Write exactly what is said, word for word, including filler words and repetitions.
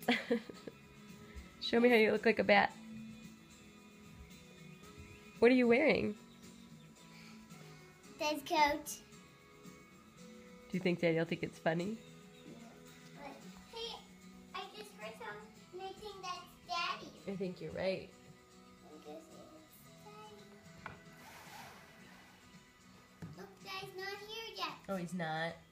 Show me how you look like a bat. What are you wearing? Dad's coat. Do you think Daddy'll think it's funny? Yeah. Hey, I just heard someone think that's Daddy. I think you're right. I guess it's Daddy. Look, Daddy's not here yet. Oh, he's not?